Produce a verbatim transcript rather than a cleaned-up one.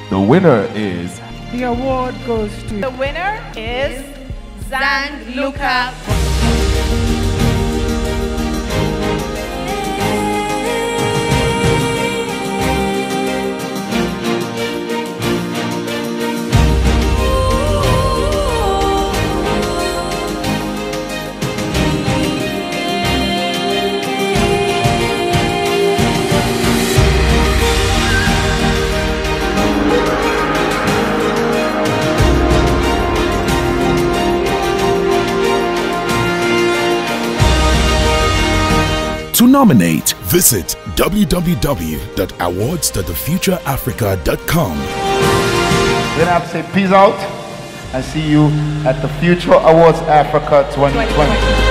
The winner is... The award goes to... The winner is Zang Luca. To nominate, visit w w w dot awards dot the future africa dot com. Then I have to say peace out and see you at the Future Awards Africa twenty twenty.